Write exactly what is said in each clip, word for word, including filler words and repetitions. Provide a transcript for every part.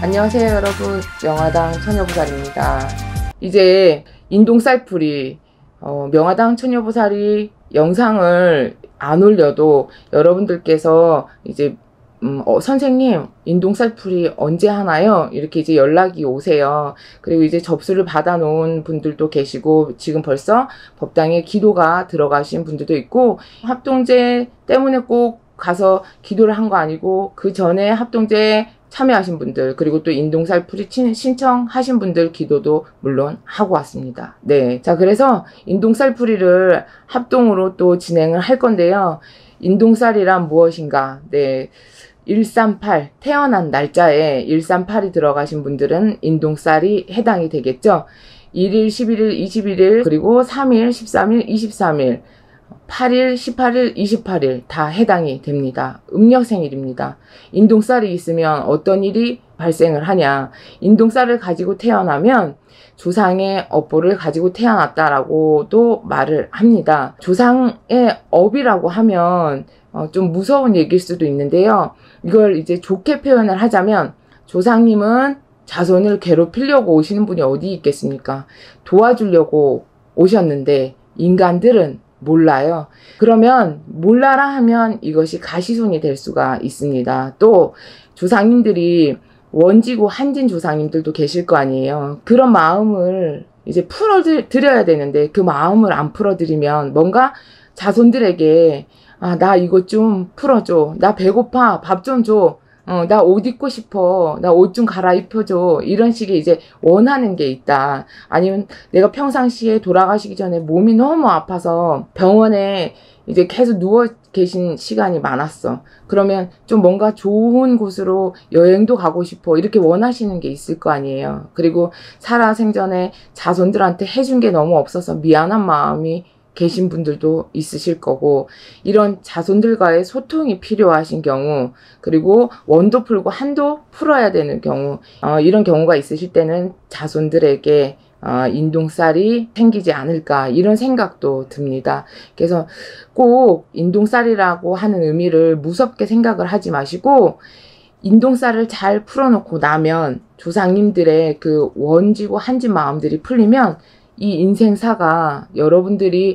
안녕하세요 여러분, 명화당 처녀보살입니다. 이제 인동쌀풀이 어, 명화당 처녀보살이 영상을 안 올려도 여러분들께서 이제 음, 어, 선생님 인동쌀풀이 언제 하나요? 이렇게 이제 연락이 오세요. 그리고 이제 접수를 받아 놓은 분들도 계시고, 지금 벌써 법당에 기도가 들어가신 분들도 있고, 합동제 때문에 꼭 가서 기도를 한 거 아니고 그 전에 합동제 참여하신 분들, 그리고 또 인동쌀풀이 신청하신 분들 기도도 물론 하고 왔습니다. 네. 자, 그래서 인동쌀풀이를 합동으로 또 진행을 할 건데요. 인동쌀이란 무엇인가? 네. 일삼팔, 태어난 날짜에 일삼팔이 들어가신 분들은 인동쌀이 해당이 되겠죠. 일일, 십일일, 이십일일, 그리고 삼일, 십삼일, 이십삼일, 팔일, 십팔일, 이십팔일 다 해당이 됩니다. 음력생일입니다. 인동쌀이 있으면 어떤 일이 발생을 하냐. 인동쌀을 가지고 태어나면 조상의 업보를 가지고 태어났다라고도 말을 합니다. 조상의 업이라고 하면 어, 좀 무서운 얘기일 수도 있는데요. 이걸 이제 좋게 표현을 하자면, 조상님은 자손을 괴롭히려고 오시는 분이 어디 있겠습니까? 도와주려고 오셨는데 인간들은 몰라요. 그러면 몰라라 하면 이것이 가시손이 될 수가 있습니다. 또 조상님들이 원지고 한진 조상님들도 계실 거 아니에요. 그런 마음을 이제 풀어드려야 되는데 그 마음을 안 풀어드리면 뭔가 자손들에게 아, 나 이거 좀 풀어줘. 나 배고파. 밥 좀 줘. 어, 나 옷 입고 싶어. 나 옷 좀 갈아입혀줘. 이런 식의 이제 원하는 게 있다. 아니면 내가 평상시에 돌아가시기 전에 몸이 너무 아파서 병원에 이제 계속 누워 계신 시간이 많았어. 그러면 좀 뭔가 좋은 곳으로 여행도 가고 싶어. 이렇게 원하시는 게 있을 거 아니에요. 그리고 살아생전에 자손들한테 해준 게 너무 없어서 미안한 마음이 계신 분들도 있으실 거고, 이런 자손들과의 소통이 필요하신 경우, 그리고 원도 풀고 한도 풀어야 되는 경우, 어, 이런 경우가 있으실 때는 자손들에게 어, 인동쌀이 생기지 않을까, 이런 생각도 듭니다. 그래서 꼭 인동쌀이라고 하는 의미를 무섭게 생각을 하지 마시고, 인동쌀을 잘 풀어놓고 나면 조상님들의 그 원지고 한진 마음들이 풀리면 이 인생사가 여러분들이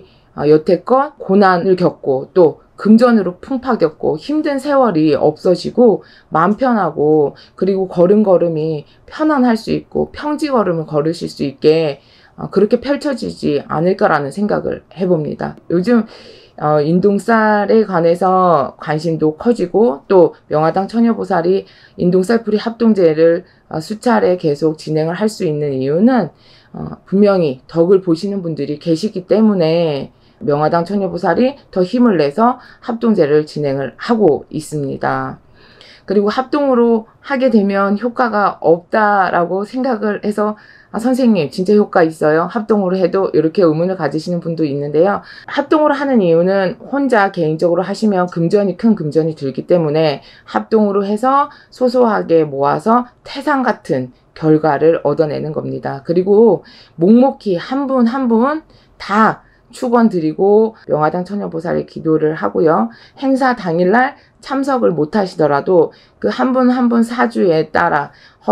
여태껏 고난을 겪고 또 금전으로 풍파 겪고 힘든 세월이 없어지고 마음 편하고, 그리고 걸음걸음이 편안할 수 있고 평지걸음을 걸으실 수 있게 그렇게 펼쳐지지 않을까라는 생각을 해봅니다. 요즘 어, 인동쌀에 관해서 관심도 커지고, 또 명화당 처녀보살이 인동쌀풀이 합동제를 어, 수차례 계속 진행을 할 수 있는 이유는 어, 분명히 덕을 보시는 분들이 계시기 때문에 명화당 처녀보살이 더 힘을 내서 합동제를 진행을 하고 있습니다. 그리고 합동으로 하게 되면 효과가 없다라고 생각을 해서 아, 선생님 진짜 효과 있어요? 합동으로 해도? 이렇게 의문을 가지시는 분도 있는데요. 합동으로 하는 이유는 혼자 개인적으로 하시면 금전이 큰 금전이 들기 때문에 합동으로 해서 소소하게 모아서 태산 같은 결과를 얻어내는 겁니다. 그리고 묵묵히 한 분 한 분 다 축원 드리고 명화당 처녀보살의 기도를 하고요. 행사 당일날 참석을 못 하시더라도 그 한 분 한 분 사주에 따라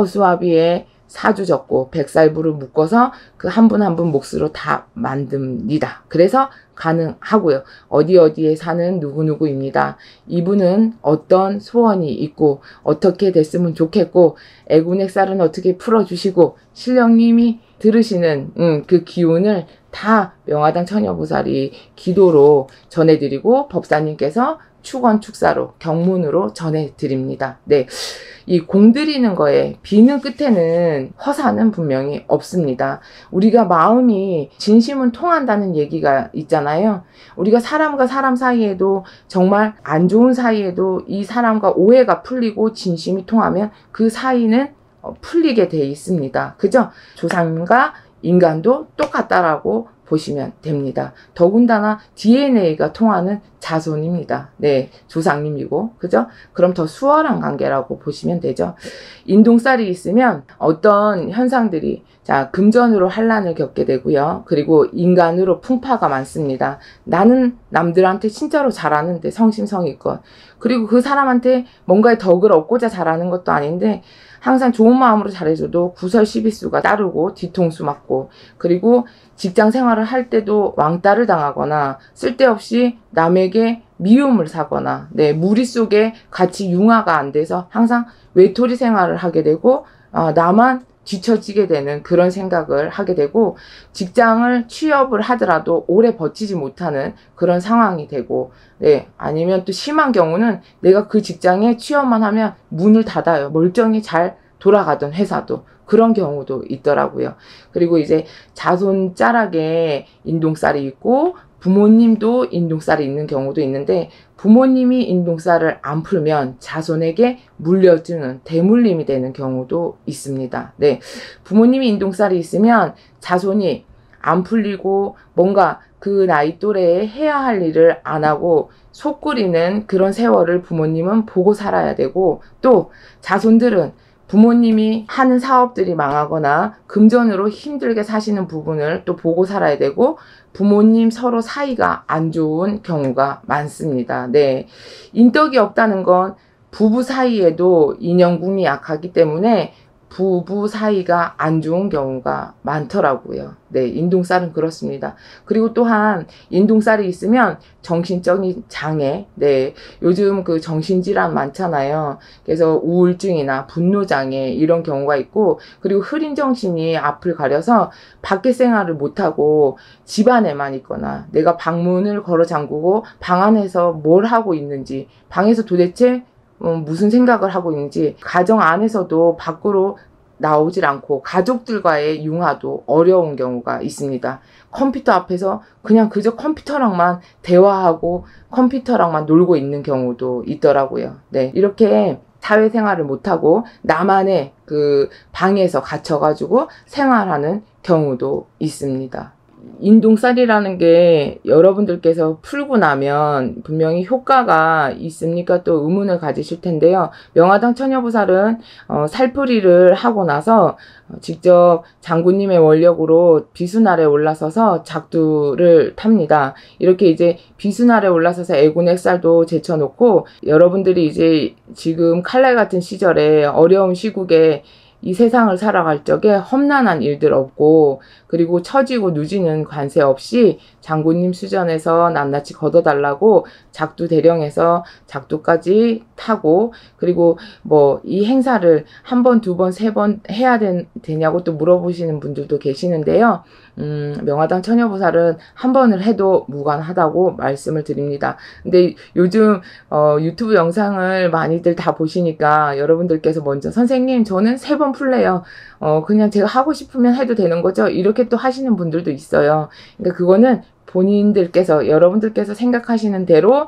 허수아비에 사주 적고 백살부를 묶어서 그 한 분 한 분 몫으로 다 만듭니다. 그래서 가능하고요. 어디 어디에 사는 누구누구입니다. 이분은 어떤 소원이 있고 어떻게 됐으면 좋겠고 애군액살은 어떻게 풀어주시고 신령님이 들으시는 음, 그 기운을 다 명화당 처녀보살이 기도로 전해드리고 법사님께서 축원 축사로 경문으로 전해드립니다. 네, 이 공드리는 거에 비는 끝에는 허사는 분명히 없습니다. 우리가 마음이 진심은 통한다는 얘기가 있잖아요. 우리가 사람과 사람 사이에도 정말 안 좋은 사이에도 이 사람과 오해가 풀리고 진심이 통하면 그 사이는 풀리게 돼 있습니다. 그죠? 조상과 인간도 똑같다라고 보시면 됩니다. 더군다나 디엔에이가 통하는 자손입니다. 네, 조상님이고, 그죠? 그럼 더 수월한 관계라고 보시면 되죠. 인동쌀이 있으면 어떤 현상들이, 자, 금전으로 환란을 겪게 되고요. 그리고 인간으로 풍파가 많습니다. 나는 남들한테 진짜로 잘하는데 성심성의껏, 그리고 그 사람한테 뭔가의 덕을 얻고자 잘하는 것도 아닌데 항상 좋은 마음으로 잘해줘도 구설시비수가 따르고 뒤통수 맞고, 그리고 직장 생활을 할 때도 왕따를 당하거나 쓸데없이 남에게 미움을 사거나, 네, 무리 속에 같이 융화가 안 돼서 항상 외톨이 생활을 하게 되고, 어, 나만 뒤처지게 되는 그런 생각을 하게 되고, 직장을 취업을 하더라도 오래 버티지 못하는 그런 상황이 되고, 네, 아니면 또 심한 경우는 내가 그 직장에 취업만 하면 문을 닫아요. 멀쩡히 잘 돌아가던 회사도. 그런 경우도 있더라고요. 그리고 이제 자손 자락에 인동살이 있고 부모님도 인동살이 있는 경우도 있는데, 부모님이 인동살을 안 풀면 자손에게 물려주는 대물림이 되는 경우도 있습니다. 네, 부모님이 인동살이 있으면 자손이 안 풀리고 뭔가 그 나이 또래에 해야 할 일을 안 하고 속 끓이는 그런 세월을 부모님은 보고 살아야 되고, 또 자손들은 부모님이 하는 사업들이 망하거나 금전으로 힘들게 사시는 부분을 또 보고 살아야 되고, 부모님 서로 사이가 안 좋은 경우가 많습니다. 네, 인덕이 없다는 건 부부 사이에도 인연궁이 약하기 때문에 부부 사이가 안 좋은 경우가 많더라고요. 네, 인동살은 그렇습니다. 그리고 또한 인동살이 있으면 정신적인 장애, 네, 요즘 그 정신질환 많잖아요. 그래서 우울증이나 분노장애 이런 경우가 있고, 그리고 흐린 정신이 앞을 가려서 밖에 생활을 못하고 집안에만 있거나, 내가 방문을 걸어 잠그고 방 안에서 뭘 하고 있는지, 방에서 도대체 어, 무슨 생각을 하고 있는지, 가정 안에서도 밖으로 나오질 않고 가족들과의 융화도 어려운 경우가 있습니다. 컴퓨터 앞에서 그냥 그저 컴퓨터랑만 대화하고 컴퓨터랑만 놀고 있는 경우도 있더라고요. 네, 이렇게 사회생활을 못하고 나만의 그 방에서 갇혀가지고 생활하는 경우도 있습니다. 인동살이라는 게 여러분들께서 풀고 나면 분명히 효과가 있습니까? 또 의문을 가지실 텐데요. 명화당 처녀보살은 어, 살풀이를 하고 나서 직접 장군님의 원력으로 비수날에 올라서서 작두를 탑니다. 이렇게 이제 비수날에 올라서서 애군액살도 제쳐놓고, 여러분들이 이제 지금 칼날 같은 시절에 어려운 시국에 이 세상을 살아갈 적에 험난한 일들 없고, 그리고 처지고 누지는 관세 없이 장군님 수전에서 낱낱이 걷어달라고 작두 대령에서 작두까지 타고, 그리고 뭐 이 행사를 한 번, 두 번, 세 번 해야 된, 되냐고 또 물어보시는 분들도 계시는데요. 음, 명화당 처녀보살은 한 번을 해도 무관하다고 말씀을 드립니다. 근데 요즘 어, 유튜브 영상을 많이들 다 보시니까 여러분들께서 먼저 선생님 저는 세 번 풀래요. 어, 그냥 제가 하고 싶으면 해도 되는 거죠? 이렇게 또 하시는 분들도 있어요. 그러니까 그거는 본인들께서, 여러분들께서 생각하시는 대로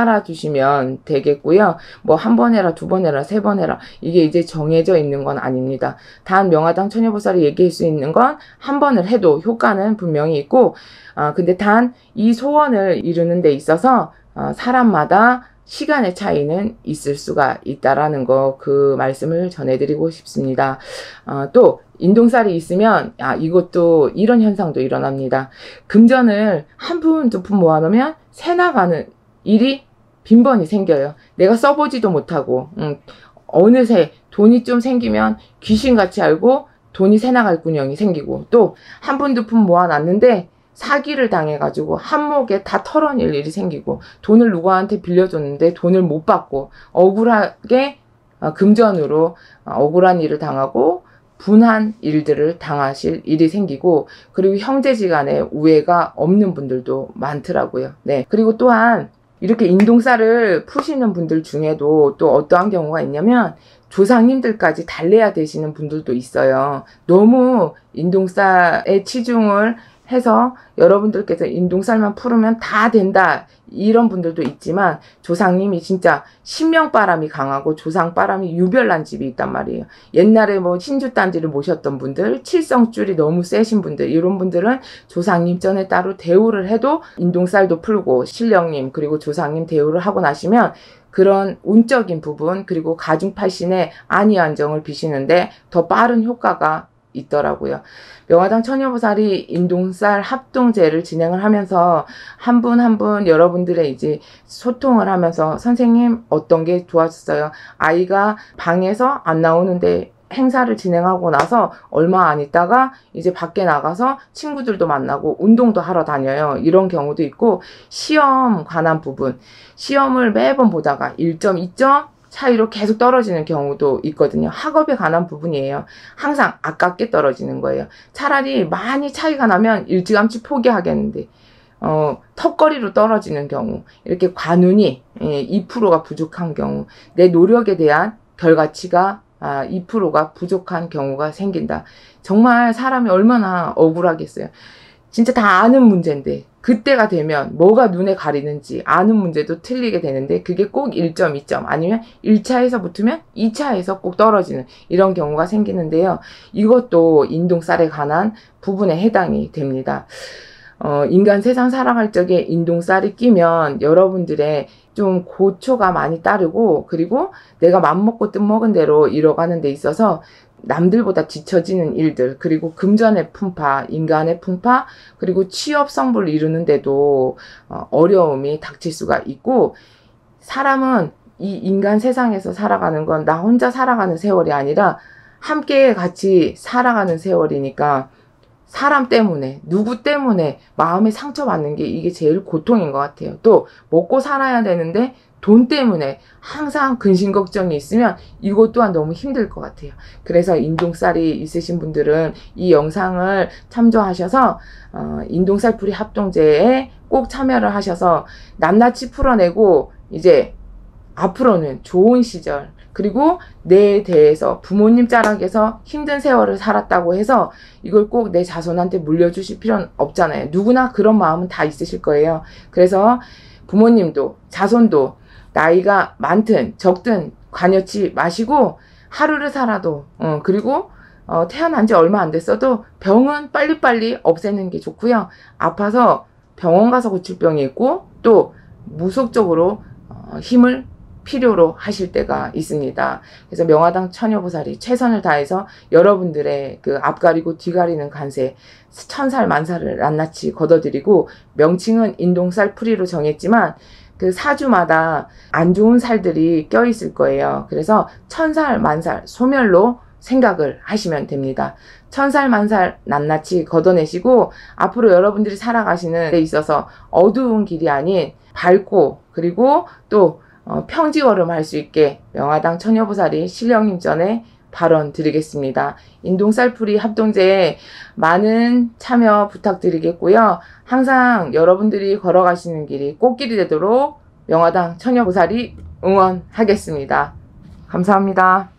따라주시면 되겠고요. 뭐 한 번 해라, 두 번 해라, 세 번 해라, 이게 이제 정해져 있는 건 아닙니다. 단 명화당 처녀보살이 얘기할 수 있는 건 한 번을 해도 효과는 분명히 있고, 아, 근데 단 이 소원을 이루는 데 있어서 어, 사람마다 시간의 차이는 있을 수가 있다라는 거, 그 말씀을 전해드리고 싶습니다. 어, 또 인동살이 있으면 아 이것도 이런 현상도 일어납니다. 금전을 한 푼 두 푼 모아놓으면 새 나가는 일이 빈번히 생겨요. 내가 써보지도 못하고 음, 어느새 돈이 좀 생기면 귀신같이 알고 돈이 새 나갈 군형이 생기고, 또 한 푼 두 푼 모아놨는데 사기를 당해가지고 한몫에 다 털어낼 일이 생기고, 돈을 누구한테 빌려줬는데 돈을 못 받고 억울하게 어, 금전으로 어, 억울한 일을 당하고 분한 일들을 당하실 일이 생기고, 그리고 형제지간에 우애가 없는 분들도 많더라고요. 네, 그리고 또한 이렇게 인동살을 푸시는 분들 중에도 또 어떠한 경우가 있냐면 조상님들까지 달래야 되시는 분들도 있어요. 너무 인동살에 치중을 해서 여러분들께서 인동살만 풀으면 다 된다 이런 분들도 있지만, 조상님이 진짜 신명바람이 강하고 조상바람이 유별난 집이 있단 말이에요. 옛날에 뭐 신주단지를 모셨던 분들, 칠성줄이 너무 세신 분들, 이런 분들은 조상님 전에 따로 대우를 해도 인동살도 풀고, 신령님 그리고 조상님 대우를 하고 나시면 그런 운적인 부분, 그리고 가중팔신의 안위안정을 비시는데 더 빠른 효과가 있더라고요. 명화당 처녀보살이 인동살 합동제를 진행을 하면서 한 분 한 분 여러분들의 이제 소통을 하면서, 선생님 어떤 게 좋았어요? 아이가 방에서 안 나오는데 행사를 진행하고 나서 얼마 안 있다가 이제 밖에 나가서 친구들도 만나고 운동도 하러 다녀요. 이런 경우도 있고, 시험 관한 부분, 시험을 매번 보다가 일 점, 이 점 차이로 계속 떨어지는 경우도 있거든요. 학업에 관한 부분이에요. 항상 아깝게 떨어지는 거예요. 차라리 많이 차이가 나면 일찌감치 포기하겠는데, 어, 턱걸이로 떨어지는 경우, 이렇게 관운이 예, 이 퍼센트가 부족한 경우, 내 노력에 대한 결과치가 아, 이 퍼센트가 부족한 경우가 생긴다. 정말 사람이 얼마나 억울하겠어요. 진짜 다 아는 문제인데 그때가 되면 뭐가 눈에 가리는지 아는 문제도 틀리게 되는데 그게 꼭 일 점, 이 점 아니면 일 차에서 붙으면 이 차에서 꼭 떨어지는 이런 경우가 생기는데요. 이것도 인동살에 관한 부분에 해당이 됩니다. 어, 인간 세상 살아갈 적에 인동살이 끼면 여러분들의 좀 고초가 많이 따르고, 그리고 내가 맘먹고 뜻먹은 대로 이뤄가는 데 있어서 남들보다 뒤처지는 일들, 그리고 금전의 풍파, 인간의 풍파, 그리고 취업 성불을 이루는데도 어, 어려움이 닥칠 수가 있고, 사람은 이 인간 세상에서 살아가는 건 나 혼자 살아가는 세월이 아니라 함께 같이 살아가는 세월이니까 사람 때문에, 누구 때문에 마음에 상처받는 게 이게 제일 고통인 것 같아요. 또 먹고 살아야 되는데 돈 때문에 항상 근심 걱정이 있으면 이것 또한 너무 힘들 것 같아요. 그래서 인동살이 있으신 분들은 이 영상을 참조하셔서 어, 인동살풀이 합동제에 꼭 참여를 하셔서 낱낱이 풀어내고 이제 앞으로는 좋은 시절, 그리고 내에 대해서 부모님 자락에서 힘든 세월을 살았다고 해서 이걸 꼭 내 자손한테 물려주실 필요는 없잖아요. 누구나 그런 마음은 다 있으실 거예요. 그래서 부모님도 자손도 나이가 많든 적든 관여치 마시고 하루를 살아도 어, 그리고 어, 태어난 지 얼마 안 됐어도 병은 빨리빨리 없애는 게 좋고요. 아파서 병원 가서 고칠 병이 있고 또 무속적으로 어, 힘을 필요로 하실 때가 있습니다. 그래서 명화당 처녀보살이 최선을 다해서 여러분들의 그 앞가리고 뒤가리는 간세 천살 만살을 낱낱이 걷어드리고, 명칭은 인동살풀이로 정했지만 그 사주마다 안 좋은 살들이 껴있을 거예요. 그래서 천살 만살 소멸로 생각을 하시면 됩니다. 천살 만살 낱낱이 걷어내시고 앞으로 여러분들이 살아가시는 데 있어서 어두운 길이 아닌 밝고, 그리고 또 어, 평지걸음 할 수 있게 명화당 처녀보살이 신령님 전에 발언 드리겠습니다. 인동살풀이 합동제에 많은 참여 부탁드리겠고요. 항상 여러분들이 걸어가시는 길이 꽃길이 되도록 명화당 처녀보살이 응원하겠습니다. 감사합니다.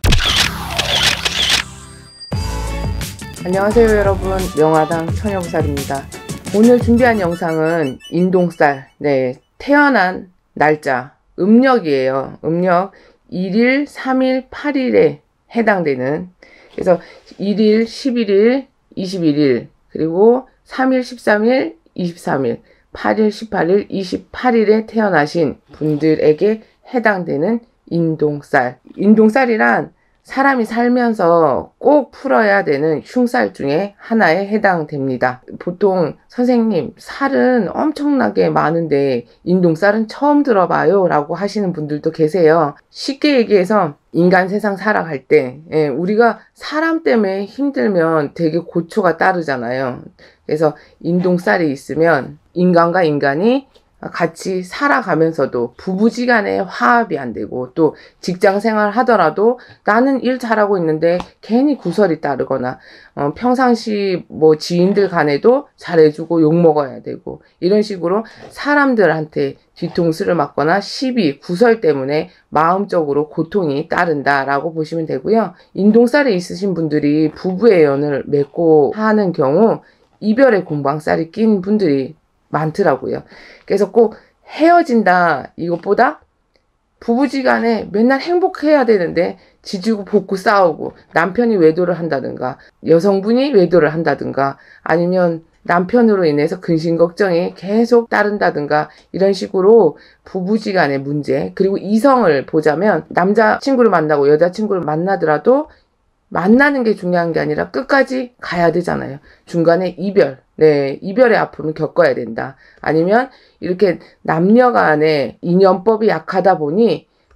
안녕하세요 여러분, 명화당 처녀보살입니다. 오늘 준비한 영상은 인동살, 네, 태어난 날짜 음력이에요. 음력 일 일, 삼 일, 팔 일에 해당되는, 그래서 일 일, 십일 일, 이십일 일, 그리고 삼 일, 십삼 일, 이십삼 일, 팔 일, 십팔 일, 이십팔 일에 태어나신 분들에게 해당되는 인동살. 인동살이란 사람이 살면서 꼭 풀어야 되는 흉살 중에 하나에 해당됩니다. 보통 선생님 살은 엄청나게 많은데 인동살은 처음 들어봐요 라고 하시는 분들도 계세요. 쉽게 얘기해서 인간 세상 살아갈 때 예, 우리가 사람 때문에 힘들면 되게 고초가 따르잖아요. 그래서 인동살이 있으면 인간과 인간이 같이 살아가면서도 부부지간에 화합이 안 되고, 또 직장 생활 하더라도 나는 일 잘하고 있는데 괜히 구설이 따르거나 어, 평상시 뭐 지인들 간에도 잘해주고 욕먹어야 되고, 이런 식으로 사람들한테 뒤통수를 맞거나 시비, 구설 때문에 마음적으로 고통이 따른다라고 보시면 되고요. 인동살이 있으신 분들이 부부의 연을 맺고 하는 경우 이별의 공방살이 낀 분들이 많더라고요. 그래서 꼭 헤어진다 이것보다 부부지간에 맨날 행복해야 되는데 지지고 볶고 싸우고, 남편이 외도를 한다든가 여성분이 외도를 한다든가 아니면 남편으로 인해서 근심 걱정이 계속 따른다든가, 이런 식으로 부부지간의 문제, 그리고 이성을 보자면 남자친구를 만나고 여자친구를 만나더라도 만나는 게 중요한 게 아니라 끝까지 가야 되잖아요. 중간에 이별, 네, 이별의 아픔을 겪어야 된다. 아니면 이렇게 남녀 간의 인연법이 약하다 보니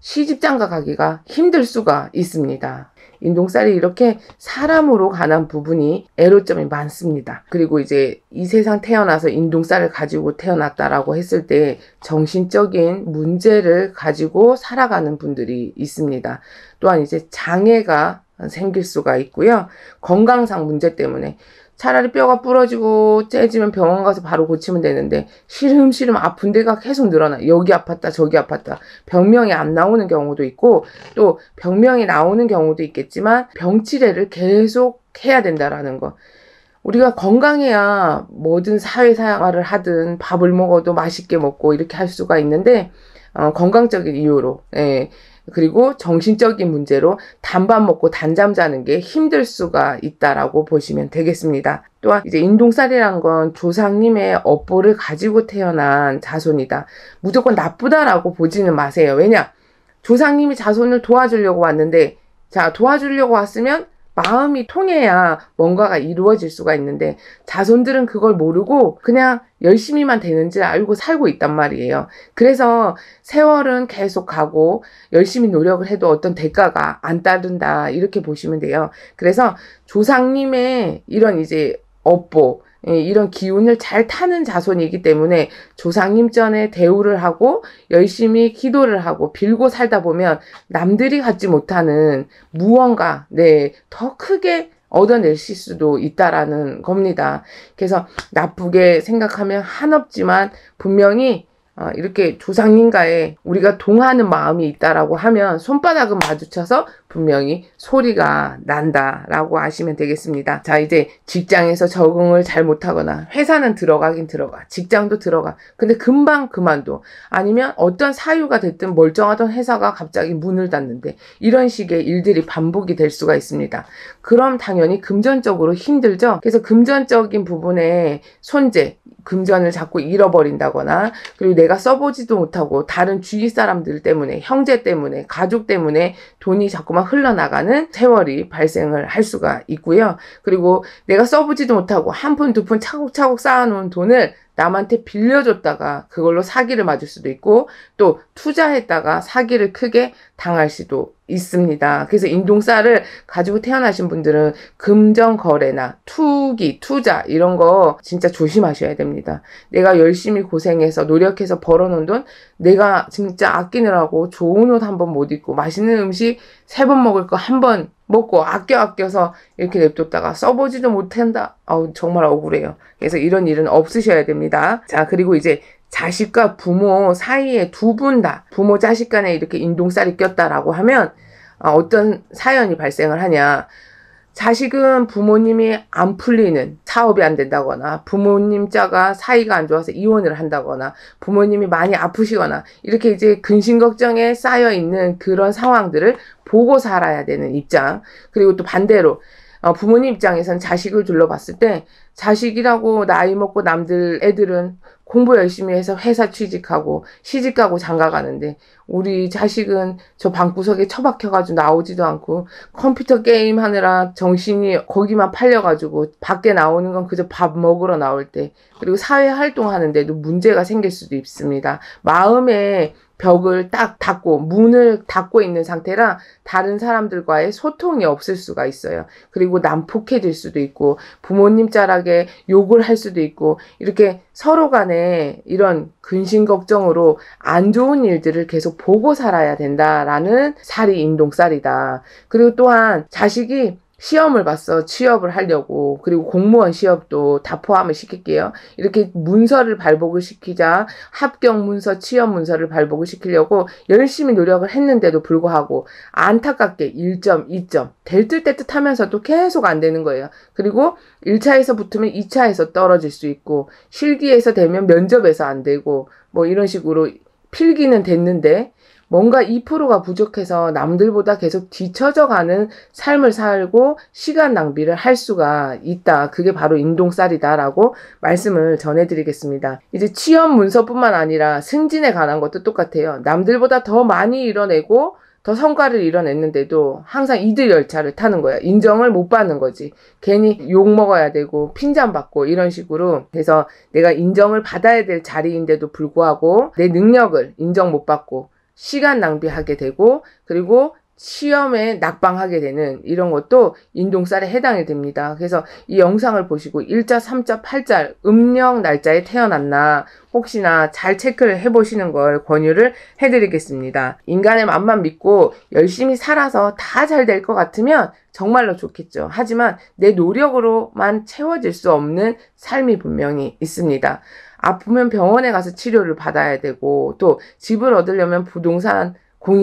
시집장가 가기가 힘들 수가 있습니다. 인동살이 이렇게 사람으로 관한 부분이 애로점이 많습니다. 그리고 이제 이 세상 태어나서 인동살을 가지고 태어났다라고 했을 때 정신적인 문제를 가지고 살아가는 분들이 있습니다. 또한 이제 장애가 생길 수가 있고요. 건강상 문제 때문에 차라리 뼈가 부러지고 째지면 병원 가서 바로 고치면 되는데 시름시름 아픈 데가 계속 늘어나. 여기 아팠다 저기 아팠다. 병명이 안 나오는 경우도 있고 또 병명이 나오는 경우도 있겠지만 병치레를 계속 해야 된다라는 거. 우리가 건강해야 뭐든 사회생활을 하든 밥을 먹어도 맛있게 먹고 이렇게 할 수가 있는데 어, 건강적인 이유로 예. 그리고 정신적인 문제로 단밥 먹고 단잠 자는 게 힘들 수가 있다라고 보시면 되겠습니다. 또한 이제 인동살이란 건 조상님의 업보를 가지고 태어난 자손이다. 무조건 나쁘다라고 보지는 마세요. 왜냐? 조상님이 자손을 도와주려고 왔는데 자 도와주려고 왔으면 마음이 통해야 뭔가가 이루어질 수가 있는데 자손들은 그걸 모르고 그냥 열심히만 되는지 알고 살고 있단 말이에요. 그래서 세월은 계속 가고 열심히 노력을 해도 어떤 대가가 안 따른다 이렇게 보시면 돼요. 그래서 조상님의 이런 이제 업보 이런 기운을 잘 타는 자손이기 때문에 조상님 전에 대우를 하고 열심히 기도를 하고 빌고 살다 보면 남들이 갖지 못하는 무언가 네, 더 크게 얻어내실 수도 있다라는 겁니다. 그래서 나쁘게 생각하면 한없지만 분명히 어, 이렇게 조상님과의 우리가 동하는 마음이 있다라고 하면 손바닥은 마주쳐서 분명히 소리가 난다라고 아시면 되겠습니다. 자, 이제 직장에서 적응을 잘 못하거나 회사는 들어가긴 들어가, 직장도 들어가. 근데 금방 그만둬. 아니면 어떤 사유가 됐든 멀쩡하던 회사가 갑자기 문을 닫는데 이런 식의 일들이 반복이 될 수가 있습니다. 그럼 당연히 금전적으로 힘들죠. 그래서 금전적인 부분에 손재, 금전을 자꾸 잃어버린다거나 그리고 내가 써보지도 못하고 다른 주위 사람들 때문에 형제 때문에 가족 때문에 돈이 자꾸만 흘러나가는 세월이 발생을 할 수가 있고요. 그리고 내가 써보지도 못하고 한 푼 두 푼 차곡차곡 쌓아놓은 돈을 남한테 빌려줬다가 그걸로 사기를 맞을 수도 있고 또 투자했다가 사기를 크게 당할 수도 있습니다. 그래서 인동살을 가지고 태어나신 분들은 금전거래나 투기, 투자 이런 거 진짜 조심하셔야 됩니다. 내가 열심히 고생해서 노력해서 벌어놓은 돈 내가 진짜 아끼느라고 좋은 옷 한 번 못 입고 맛있는 음식 세 번 먹을 거 한 번 먹고 아껴 아껴서 이렇게 냅뒀다가 써보지도 못한다. 아우 정말 억울해요. 그래서 이런 일은 없으셔야 됩니다. 자 그리고 이제 자식과 부모 사이에 두 분 다 부모 자식 간에 이렇게 인동살이 꼈다라고 하면 어떤 사연이 발생을 하냐. 자식은 부모님이 안 풀리는 사업이 안 된다거나 부모님 자가 사이가 안 좋아서 이혼을 한다거나 부모님이 많이 아프시거나 이렇게 이제 근심 걱정에 쌓여 있는 그런 상황들을 보고 살아야 되는 입장. 그리고 또 반대로 부모님 입장에서는 자식을 둘러봤을 때 자식이라고 나이 먹고 남들 애들은 공부 열심히 해서 회사 취직하고 시집가고 장가가는데 우리 자식은 저 방구석에 처박혀가지고 나오지도 않고 컴퓨터 게임 하느라 정신이 거기만 팔려가지고 밖에 나오는 건 그저 밥 먹으러 나올 때 그리고 사회 활동하는데도 문제가 생길 수도 있습니다. 마음에 벽을 딱 닫고 문을 닫고 있는 상태라 다른 사람들과의 소통이 없을 수가 있어요. 그리고 난폭해질 수도 있고 부모님 자락에 욕을 할 수도 있고 이렇게 서로 간에 이런 근심 걱정으로 안 좋은 일들을 계속 보고 살아야 된다라는 살이 인동살이다. 그리고 또한 자식이 시험을 봤어. 취업을 하려고. 그리고 공무원 시험도 다 포함을 시킬게요. 이렇게 문서를 발복을 시키자 합격 문서, 취업 문서를 발복을 시키려고 열심히 노력을 했는데도 불구하고 안타깝게 일 점, 이 점 될 듯 될 듯 하면서도 계속 안 되는 거예요. 그리고 일 차에서 붙으면 이 차에서 떨어질 수 있고 실기에서 되면 면접에서 안 되고 뭐 이런 식으로 필기는 됐는데 뭔가 이 퍼센트가 부족해서 남들보다 계속 뒤처져 가는 삶을 살고 시간 낭비를 할 수가 있다. 그게 바로 인동살이다라고 말씀을 전해드리겠습니다. 이제 취업 문서뿐만 아니라 승진에 관한 것도 똑같아요. 남들보다 더 많이 이뤄내고 더 성과를 이뤄냈는데도 항상 이들 열차를 타는 거야. 인정을 못 받는 거지. 괜히 욕 먹어야 되고 핀잔 받고 이런 식으로 해서 내가 인정을 받아야 될 자리인데도 불구하고 내 능력을 인정 못 받고 시간 낭비하게 되고 그리고 시험에 낙방하게 되는 이런 것도 인동살에 해당이 됩니다. 그래서 이 영상을 보시고 일자, 삼자, 팔자 음력 날짜에 태어났나 혹시나 잘 체크를 해보시는 걸 권유를 해드리겠습니다. 인간의 맘만 믿고 열심히 살아서 다 잘 될 것 같으면 정말로 좋겠죠. 하지만 내 노력으로만 채워질 수 없는 삶이 분명히 있습니다. 아프면 병원에 가서 치료를 받아야 되고 또 집을 얻으려면 부동산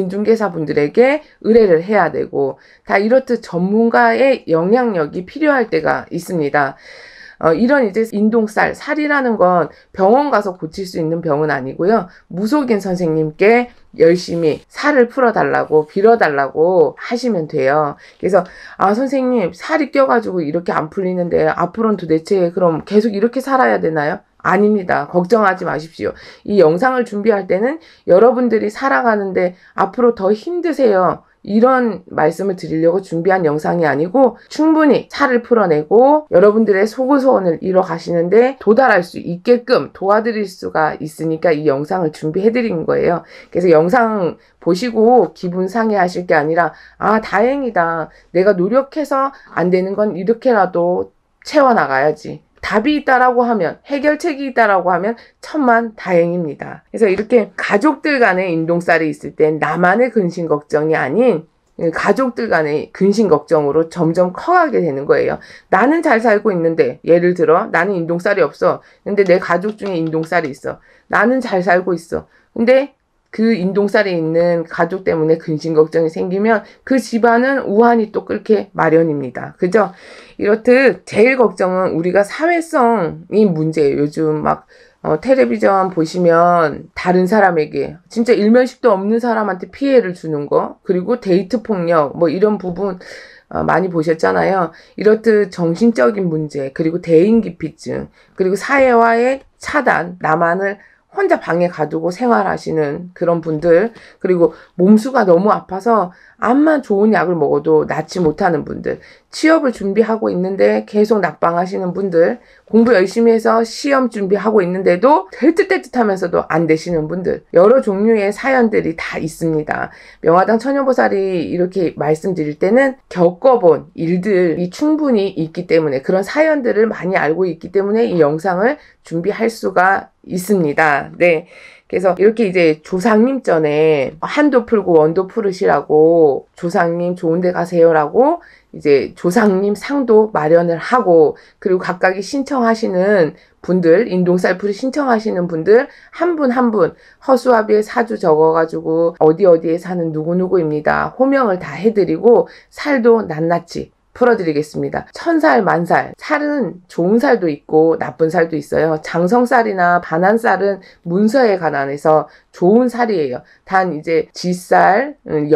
공인중개사분들에게 의뢰를 해야 되고 다 이렇듯 전문가의 영향력이 필요할 때가 있습니다. 어, 이런 이제 인동살, 살이라는 건 병원 가서 고칠 수 있는 병은 아니고요. 무속인 선생님께 열심히 살을 풀어달라고 빌어달라고 하시면 돼요. 그래서 아 선생님 살이 껴가지고 이렇게 안 풀리는데 앞으로는 도대체 그럼 계속 이렇게 살아야 되나요? 아닙니다. 걱정하지 마십시오. 이 영상을 준비할 때는 여러분들이 살아가는데 앞으로 더 힘드세요. 이런 말씀을 드리려고 준비한 영상이 아니고 충분히 살을 풀어내고 여러분들의 소구소원을 이뤄 가시는데 도달할 수 있게끔 도와드릴 수가 있으니까 이 영상을 준비해 드린 거예요. 그래서 영상 보시고 기분 상해하실 게 아니라 아 다행이다. 내가 노력해서 안 되는 건 이렇게라도 채워나가야지. 답이 있다라고 하면 해결책이 있다라고 하면 천만 다행입니다. 그래서 이렇게 가족들 간의 인동살이 있을 땐 나만의 근심 걱정이 아닌 가족들 간의 근심 걱정으로 점점 커가게 되는 거예요. 나는 잘 살고 있는데 예를 들어 나는 인동살이 없어. 근데 내 가족 중에 인동살이 있어. 나는 잘 살고 있어. 근데 그 인동살이 있는 가족 때문에 근심 걱정이 생기면 그 집안은 우환이 또 끓게 마련입니다. 그죠? 이렇듯 제일 걱정은 우리가 사회성이 문제예요. 요즘 막 어, 텔레비전 보시면 다른 사람에게 진짜 일면식도 없는 사람한테 피해를 주는 거 그리고 데이트 폭력 뭐 이런 부분 어, 많이 보셨잖아요. 이렇듯 정신적인 문제 그리고 대인기피증 그리고 사회와의 차단 나만을 혼자 방에 가두고 생활하시는 그런 분들 그리고 몸수가 너무 아파서 암만 좋은 약을 먹어도 낫지 못하는 분들 취업을 준비하고 있는데 계속 낙방하시는 분들 공부 열심히 해서 시험 준비하고 있는데도 될 듯 될 듯 하면서도 안 되시는 분들 여러 종류의 사연들이 다 있습니다. 명화당 처녀보살이 이렇게 말씀드릴 때는 겪어본 일들이 충분히 있기 때문에 그런 사연들을 많이 알고 있기 때문에 이 영상을 준비할 수가 있습니다. 네. 그래서 이렇게 이제 조상님 전에 한도 풀고 원도 풀으시라고 조상님 좋은 데 가세요라고 이제 조상님 상도 마련을 하고 그리고 각각이 신청하시는 분들 인동살풀이 신청하시는 분들 한 분 한 분 허수아비에 사주 적어가지고 어디 어디에 사는 누구누구입니다. 호명을 다 해드리고 살도 낱낱이 풀어드리겠습니다. 천살, 만살. 살은 좋은 살도 있고 나쁜 살도 있어요. 장성살이나 반한살은 문서에 관한해서 좋은 살이에요. 단 이제 쥐살,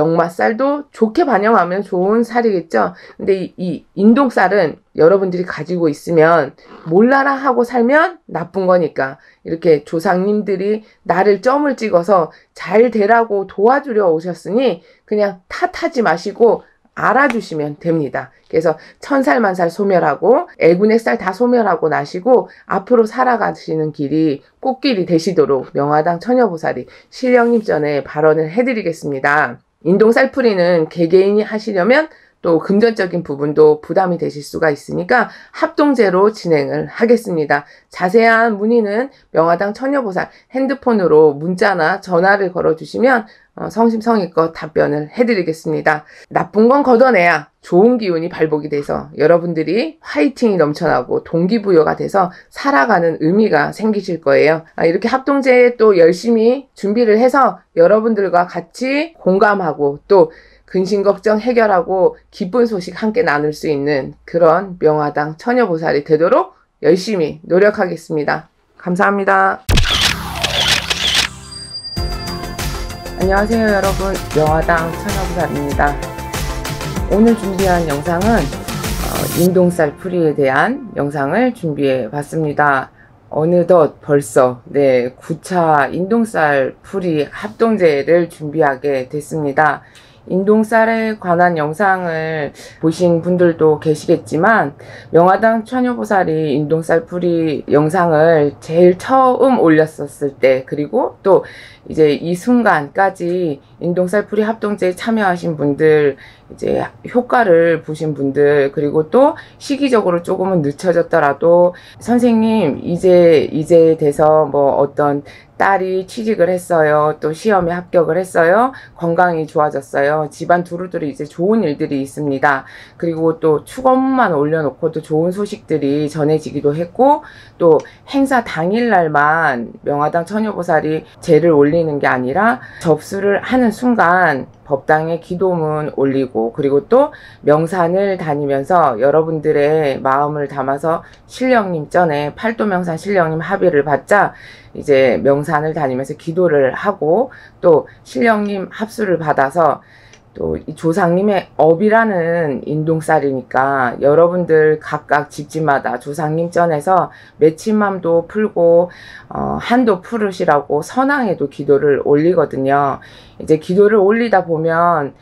역마살도 좋게 반영하면 좋은 살이겠죠. 근데 이, 이 인동살은 여러분들이 가지고 있으면 몰라라 하고 살면 나쁜 거니까 이렇게 조상님들이 나를 점을 찍어서 잘 되라고 도와주려 오셨으니 그냥 탓하지 마시고 알아주시면 됩니다. 그래서 천살 만살 소멸하고 애군액살 다 소멸하고 나시고 앞으로 살아가시는 길이 꽃길이 되시도록 명화당 처녀보살이 신령님 전에 발언을 해드리겠습니다. 인동살풀이는 개개인이 하시려면 또 금전적인 부분도 부담이 되실 수가 있으니까 합동제로 진행을 하겠습니다. 자세한 문의는 명화당 처녀보살 핸드폰으로 문자나 전화를 걸어주시면 어, 성심성의껏 답변을 해드리겠습니다. 나쁜 건 걷어내야 좋은 기운이 발복이 돼서 여러분들이 화이팅이 넘쳐나고 동기부여가 돼서 살아가는 의미가 생기실 거예요. 아, 이렇게 합동제에 또 열심히 준비를 해서 여러분들과 같이 공감하고 또 근심 걱정 해결하고 기쁜 소식 함께 나눌 수 있는 그런 명화당 처녀보살이 되도록 열심히 노력하겠습니다. 감사합니다. 안녕하세요 여러분, 명화당 처녀보살입니다. 오늘 준비한 영상은 어, 인동살 풀이에 대한 영상을 준비해 봤습니다. 어느덧 벌써 네 구 차 인동살 풀이 합동제를 준비하게 됐습니다. 인동살에 관한 영상을 보신 분들도 계시겠지만 명화당 처녀보살이 인동살풀이 영상을 제일 처음 올렸었을 때, 그리고 또 이제 이 순간까지 인동살풀이 합동제에 참여하신 분들, 이제 효과를 보신 분들, 그리고 또 시기적으로 조금은 늦춰졌더라도 선생님 이제 이제 돼서 뭐 어떤 딸이 취직을 했어요, 또 시험에 합격을 했어요, 건강이 좋아졌어요, 집안 두루두루 이제 좋은 일들이 있습니다, 그리고 또 축원만 올려놓고도 좋은 소식들이 전해지기도 했고, 또 행사 당일날만 명화당 처녀보살이 제를 올리는 게 아니라 접수를 하는 순간 법당에 기도문 올리고, 그리고 또 명산을 다니면서 여러분들의 마음을 담아서 신령님 전에 팔도명산 신령님 합의를 받자 이제 명산을 다니면서 기도를 하고, 또 신령님 합수를 받아서 또 이 조상님의 업이라는 인동살이니까 여러분들 각각 집집마다 조상님 전에서 맺힌맘도 풀고 어, 한도 풀으시라고 선왕에도 기도를 올리거든요. 이제 기도를 올리다 보면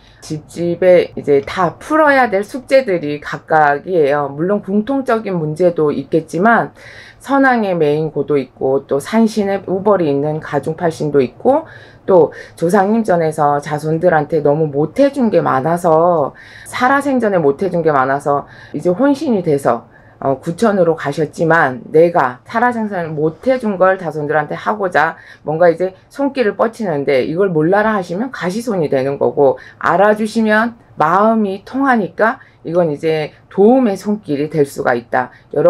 집집에 이제 다 풀어야 될 숙제들이 각각이에요. 물론 공통적인 문제도 있겠지만 선왕의 메인고도 있고, 또 산신의 우벌이 있는 가중팔신도 있고, 또 조상님 전에서 자손들한테 너무 못해준 게 많아서, 살아생전에 못해준 게 많아서 이제 혼신이 돼서 어, 구천으로 가셨지만 내가 살아생전에 못해준 걸 자손들한테 하고자 뭔가 이제 손길을 뻗치는데, 이걸 몰라라 하시면 가시손이 되는 거고, 알아주시면 마음이 통하니까 이건 이제 도움의 손길이 될 수가 있다.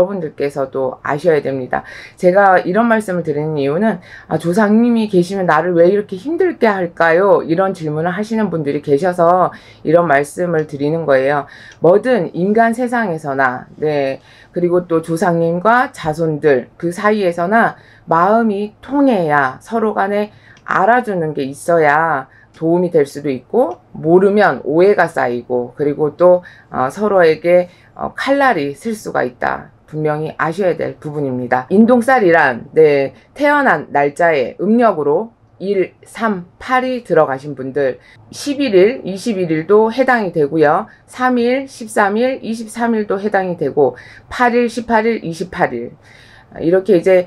여러분들께서도 아셔야 됩니다. 제가 이런 말씀을 드리는 이유는 아, 조상님이 계시면 나를 왜 이렇게 힘들게 할까요? 이런 질문을 하시는 분들이 계셔서 이런 말씀을 드리는 거예요. 뭐든 인간 세상에서나, 네, 그리고 또 조상님과 자손들 그 사이에서나 마음이 통해야, 서로 간에 알아주는 게 있어야 도움이 될 수도 있고, 모르면 오해가 쌓이고, 그리고 또 어, 서로에게 어, 칼날이 쓸 수가 있다. 분명히 아셔야 될 부분입니다. 인동살이란 네, 태어난 날짜에 음력으로 일, 삼, 팔이 들어가신 분들, 십일 일, 이십일 일도 해당이 되고요. 삼 일, 십삼 일, 이십삼 일도 해당이 되고, 팔 일, 십팔 일, 이십팔 일 이렇게 이제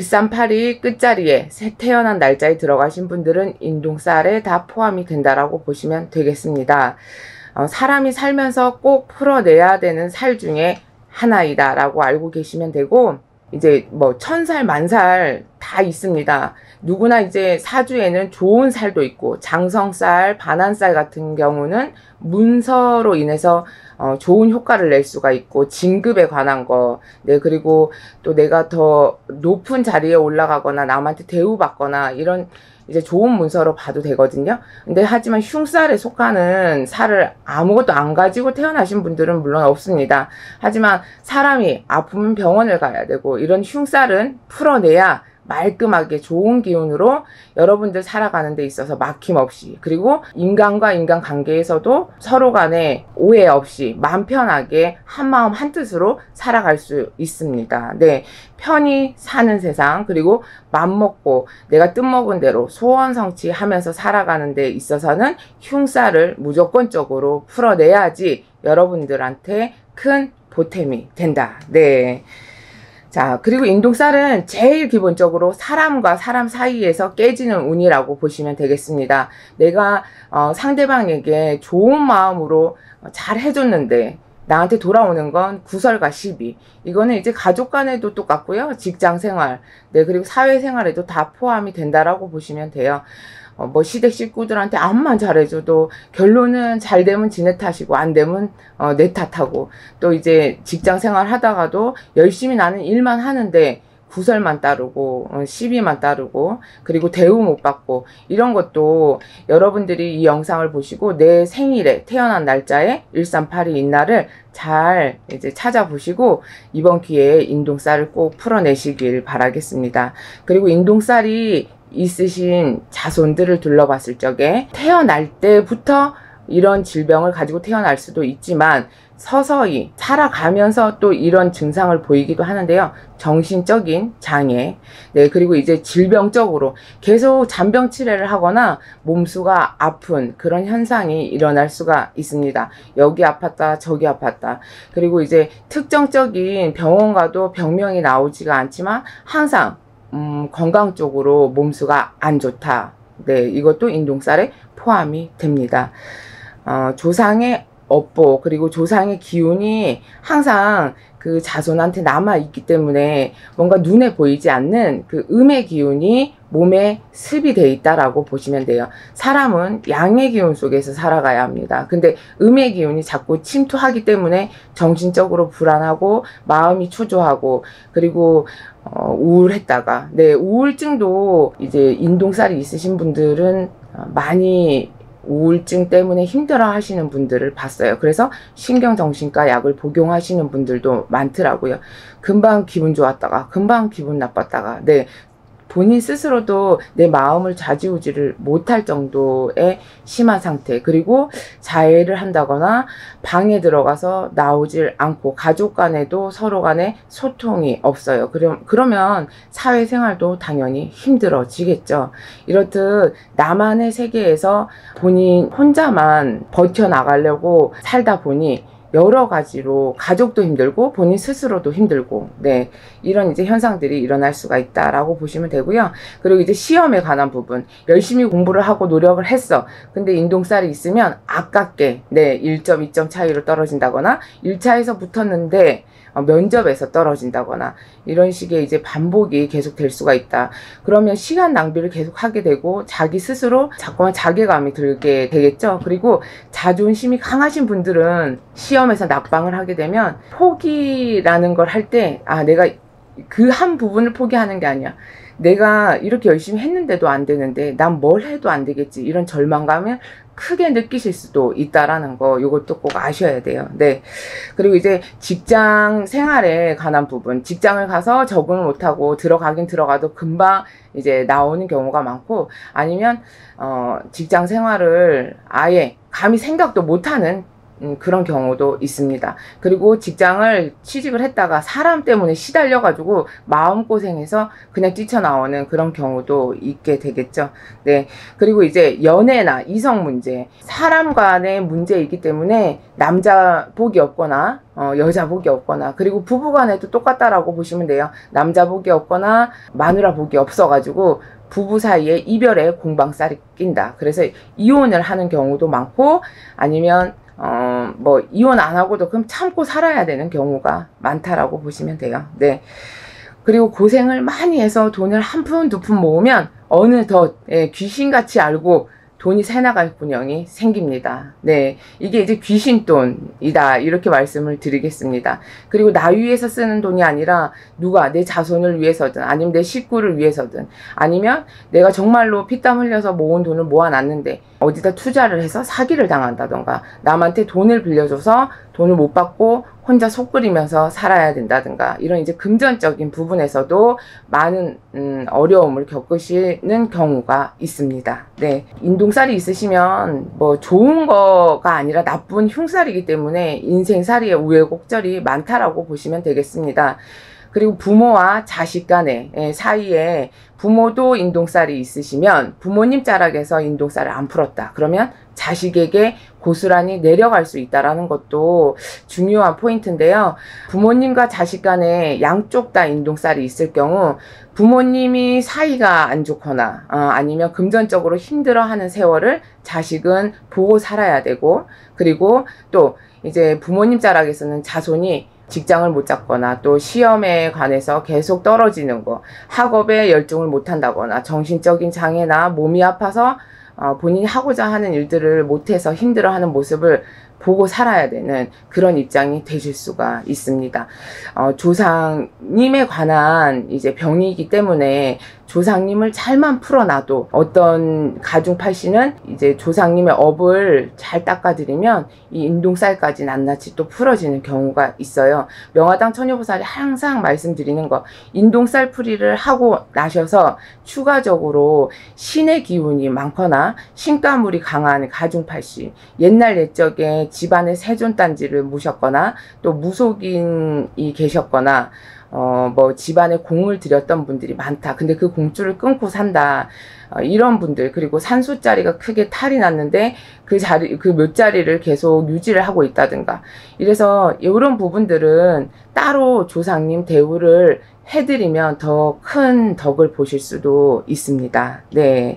일삼팔이 끝자리에 태어난 날짜에 들어가신 분들은 인동살에 다 포함이 된다라고 보시면 되겠습니다. 어, 사람이 살면서 꼭 풀어내야 되는 살 중에 하나이다 라고 알고 계시면 되고, 이제 뭐 천살 만살 다 있습니다. 누구나 이제 사주에는 좋은 살도 있고, 장성살, 반한살 같은 경우는 문서로 인해서 어, 좋은 효과를 낼 수가 있고, 진급에 관한 거, 네, 그리고 또 내가 더 높은 자리에 올라가거나 남한테 대우받거나 이런 이제 좋은 문서로 봐도 되거든요. 근데 하지만 흉살에 속하는 살을 아무것도 안 가지고 태어나신 분들은 물론 없습니다. 하지만 사람이 아프면 병원을 가야 되고, 이런 흉살은 풀어내야 말끔하게 좋은 기운으로 여러분들 살아가는 데 있어서 막힘없이, 그리고 인간과 인간 관계에서도 서로 간에 오해 없이 마음 편하게 한마음 한뜻으로 살아갈 수 있습니다. 네, 편히 사는 세상, 그리고 맘먹고 내가 뜻먹은 대로 소원 성취하면서 살아가는 데 있어서는 흉살을 무조건적으로 풀어내야지 여러분들한테 큰 보탬이 된다. 네. 자, 그리고 인동살은 제일 기본적으로 사람과 사람 사이에서 깨지는 운이라고 보시면 되겠습니다. 내가 어, 상대방에게 좋은 마음으로 잘 해줬는데 나한테 돌아오는 건 구설과 시비. 이거는 이제 가족 간에도 똑같고요. 직장 생활, 네, 그리고 사회 생활에도 다 포함이 된다라고 보시면 돼요. 어, 뭐 시댁 식구들한테 아무만 잘해줘도 결론은 잘 되면 지네 탓이고 안 되면 어, 내 탓하고, 또 이제 직장 생활 하다가도 열심히 나는 일만 하는데 구설만 따르고 어, 시비만 따르고, 그리고 대우 못 받고, 이런 것도 여러분들이 이 영상을 보시고 내 생일에 태어난 날짜에 일삼팔이 인날을 잘 이제 찾아보시고 이번 기회에 인동살을 꼭 풀어내시길 바라겠습니다. 그리고 인동살이 있으신 자손들을 둘러봤을 적에 태어날 때부터 이런 질병을 가지고 태어날 수도 있지만 서서히 살아가면서 또 이런 증상을 보이기도 하는데요. 정신적인 장애, 네, 그리고 이제 질병적으로 계속 잔병 치레를 하거나 몸수가 아픈 그런 현상이 일어날 수가 있습니다. 여기 아팠다, 저기 아팠다. 그리고 이제 특정적인 병원 가도 병명이 나오지가 않지만 항상 음, 건강 쪽으로 몸수가 안 좋다. 네, 이것도 인동살에 포함이 됩니다. 어, 조상의 업보 그리고 조상의 기운이 항상 그 자손한테 남아있기 때문에 뭔가 눈에 보이지 않는 그 음의 기운이 몸에 습입되어 있다라고 보시면 돼요. 사람은 양의 기운 속에서 살아가야 합니다. 근데 음의 기운이 자꾸 침투하기 때문에 정신적으로 불안하고 마음이 초조하고 그리고 어, 우울했다가 네, 우울증도 이제 인동살이 있으신 분들은 많이 우울증 때문에 힘들어 하시는 분들을 봤어요. 그래서 신경정신과 약을 복용하시는 분들도 많더라고요. 금방 기분 좋았다가 금방 기분 나빴다가 네, 본인 스스로도 내 마음을 좌지우지를 못할 정도의 심한 상태, 그리고 자해를 한다거나 방에 들어가서 나오질 않고 가족 간에도 서로 간에 소통이 없어요. 그럼, 그러면 사회생활도 당연히 힘들어지겠죠. 이렇듯 나만의 세계에서 본인 혼자만 버텨나가려고 살다 보니 여러 가지로 가족도 힘들고 본인 스스로도 힘들고 네, 이런 이제 현상들이 일어날 수가 있다라고 보시면 되고요. 그리고 이제 시험에 관한 부분, 열심히 공부를 하고 노력을 했어. 근데 인동살이 있으면 아깝게 네, 일 점, 이 점 차이로 떨어진다거나 일 차에서 붙었는데 어, 면접에서 떨어진다거나 이런 식의 이제 반복이 계속 될 수가 있다. 그러면 시간 낭비를 계속 하게 되고 자기 스스로 자꾸만 자괴감이 들게 되겠죠. 그리고 자존심이 강하신 분들은 시험에서 낙방을 하게 되면 포기라는 걸 할 때 아, 내가 그 한 부분을 포기하는 게 아니야. 내가 이렇게 열심히 했는데도 안 되는데 난 뭘 해도 안 되겠지. 이런 절망감을 크게 느끼실 수도 있다라는 거, 이것도 꼭 아셔야 돼요. 네. 그리고 이제 직장 생활에 관한 부분, 직장을 가서 적응을 못하고 들어가긴 들어가도 금방 이제 나오는 경우가 많고, 아니면 어 직장 생활을 아예 감히 생각도 못하는 음, 그런 경우도 있습니다. 그리고 직장을 취직을 했다가 사람 때문에 시달려가지고 마음고생해서 그냥 뛰쳐나오는 그런 경우도 있게 되겠죠. 네. 그리고 이제 연애나 이성 문제, 사람 간의 문제이기 때문에 남자 복이 없거나 어, 여자 복이 없거나, 그리고 부부 간에도 똑같다라고 보시면 돼요. 남자 복이 없거나 마누라 복이 없어가지고 부부 사이에 이별의 공방살이 낀다. 그래서 이혼을 하는 경우도 많고, 아니면 어, 뭐, 이혼 안 하고도 그럼 참고 살아야 되는 경우가 많다라고 보시면 돼요. 네. 그리고 고생을 많이 해서 돈을 한 푼, 두 푼 모으면 어느덧, 예, 귀신같이 알고 돈이 새나갈 분명이 생깁니다. 네. 이게 이제 귀신돈이다. 이렇게 말씀을 드리겠습니다. 그리고 나 위해서 쓰는 돈이 아니라 누가 내 자손을 위해서든 아니면 내 식구를 위해서든 아니면 내가 정말로 피땀 흘려서 모은 돈을 모아놨는데 어디다 투자를 해서 사기를 당한다던가 남한테 돈을 빌려줘서 돈을 못 받고 혼자 속 끓이면서 살아야 된다든가 이런 이제 금전적인 부분에서도 많은 음, 어려움을 겪으시는 경우가 있습니다. 네. 인동살이 있으시면 뭐 좋은 거가 아니라 나쁜 흉살이기 때문에 인생살이의 우여곡절이 많다라고 보시면 되겠습니다. 그리고 부모와 자식 간의 사이에 부모도 인동살이 있으시면 부모님 자락에서 인동살을 안 풀었다. 그러면 자식에게 고스란히 내려갈 수 있다는 것도 중요한 포인트인데요. 부모님과 자식 간에 양쪽 다 인동살이 있을 경우 부모님이 사이가 안 좋거나 어, 아니면 금전적으로 힘들어하는 세월을 자식은 보고 살아야 되고, 그리고 또 이제 부모님 자락에서는 자손이 직장을 못 잡거나 또 시험에 관해서 계속 떨어지는 거, 학업에 열중을 못 한다거나 정신적인 장애나 몸이 아파서 어, 본인이 하고자 하는 일들을 못해서 힘들어하는 모습을 보고 살아야 되는 그런 입장이 되실 수가 있습니다. 어, 조상님에 관한 이제 병이기 때문에 조상님을 잘만 풀어놔도 어떤 가중팔씨는 이제 조상님의 업을 잘 닦아드리면 이 인동살까지 낱낱이 또 풀어지는 경우가 있어요. 명화당 처녀보살이 항상 말씀드리는 거, 인동살 풀이를 하고 나셔서 추가적으로 신의 기운이 많거나 신가물이 강한 가중팔씨, 옛날 옛적에 집안에 세존단지를 모셨거나 또 무속인이 계셨거나 어, 뭐, 집안에 공을 들였던 분들이 많다. 근데 그 공줄을 끊고 산다. 어, 이런 분들, 그리고 산수자리가 크게 탈이 났는데 그 자리, 그 몇 자리를 계속 유지를 하고 있다든가. 이래서 이런 부분들은 따로 조상님 대우를 해드리면 더 큰 덕을 보실 수도 있습니다. 네.